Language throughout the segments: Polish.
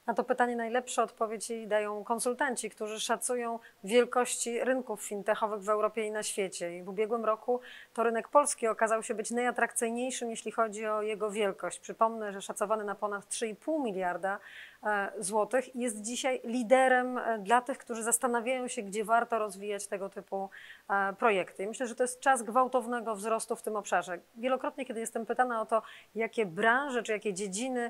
Na to pytanie najlepsze odpowiedzi dają konsultanci, którzy szacują wielkości rynków fintechowych w Europie i na świecie. I w ubiegłym roku to rynek polski okazał się być najatrakcyjniejszym, jeśli chodzi o jego wielkość. Przypomnę, że szacowany na ponad 3,5 miliarda złotych jest dzisiaj liderem dla tych, którzy zastanawiają się, gdzie warto rozwijać tego typu projekty. I myślę, że to jest czas gwałtownego wzrostu w tym obszarze. Wielokrotnie, kiedy jestem pytana o to, jakie branże czy jakie dziedziny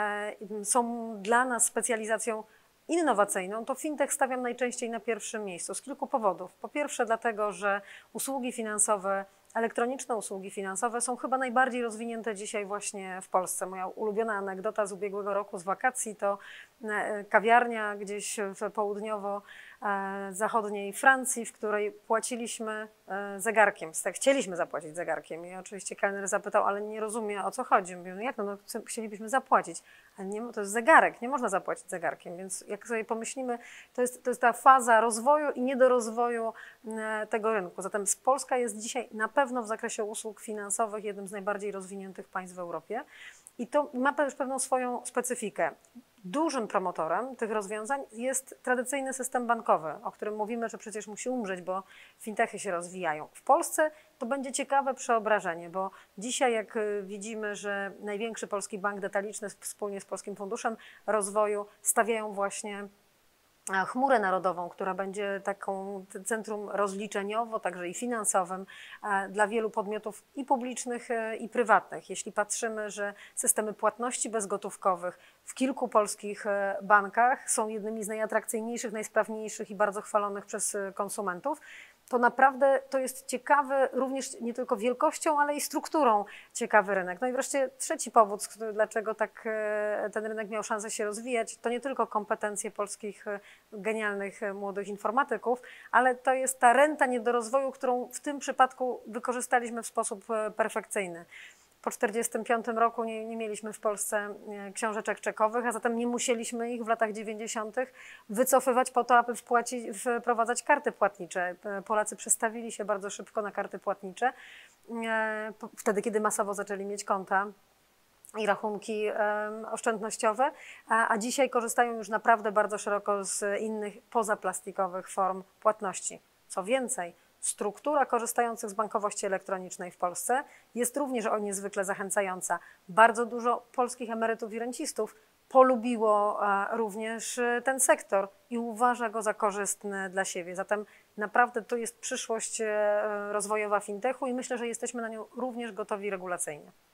są dla nas specjalizacją innowacyjną, to fintech stawiam najczęściej na pierwszym miejscu z kilku powodów. Po pierwsze dlatego, że usługi finansowe, elektroniczne usługi finansowe są chyba najbardziej rozwinięte dzisiaj właśnie w Polsce. Moja ulubiona anegdota z ubiegłego roku, z wakacji, to kawiarnia gdzieś w południowo-zachodniej Francji, w której płaciliśmy zegarkiem. Chcieliśmy zapłacić zegarkiem i oczywiście kelner zapytał, ale nie rozumie, o co chodzi. Mówię, no jak no chcielibyśmy zapłacić, ale nie, to jest zegarek, nie można zapłacić zegarkiem, więc jak sobie pomyślimy, to jest ta faza rozwoju i niedorozwoju tego rynku. Zatem Polska jest dzisiaj na pewno w zakresie usług finansowych jednym z najbardziej rozwiniętych państw w Europie i to ma już pewną swoją specyfikę. Dużym promotorem tych rozwiązań jest tradycyjny system bankowy, o którym mówimy, że przecież musi umrzeć, bo fintechy się rozwijają. W Polsce to będzie ciekawe przeobrażenie, bo dzisiaj jak widzimy, że największy polski bank detaliczny wspólnie z Polskim Funduszem Rozwoju stawiają właśnie chmurę narodową, która będzie taką centrum rozliczeniowo, także i finansowym dla wielu podmiotów i publicznych, i prywatnych. Jeśli patrzymy, że systemy płatności bezgotówkowych w kilku polskich bankach są jednymi z najatrakcyjniejszych, najsprawniejszych i bardzo chwalonych przez konsumentów, to naprawdę to jest ciekawy również nie tylko wielkością, ale i strukturą ciekawy rynek. No i wreszcie trzeci powód, dlaczego tak ten rynek miał szansę się rozwijać, to nie tylko kompetencje polskich genialnych młodych informatyków, ale to jest ta renta niedorozwoju, którą w tym przypadku wykorzystaliśmy w sposób perfekcyjny. Po 1945 roku nie mieliśmy w Polsce książeczek czekowych, a zatem nie musieliśmy ich w latach 90. wycofywać po to, aby wprowadzać karty płatnicze. Polacy przestawili się bardzo szybko na karty płatnicze, wtedy kiedy masowo zaczęli mieć konta i rachunki oszczędnościowe, a dzisiaj korzystają już naprawdę bardzo szeroko z innych pozaplastikowych form płatności. Co więcej, struktura korzystających z bankowości elektronicznej w Polsce jest również niezwykle zachęcająca. Bardzo dużo polskich emerytów i rencistów polubiło również ten sektor i uważa go za korzystny dla siebie. Zatem naprawdę to jest przyszłość rozwojowa fintechu i myślę, że jesteśmy na nią również gotowi regulacyjnie.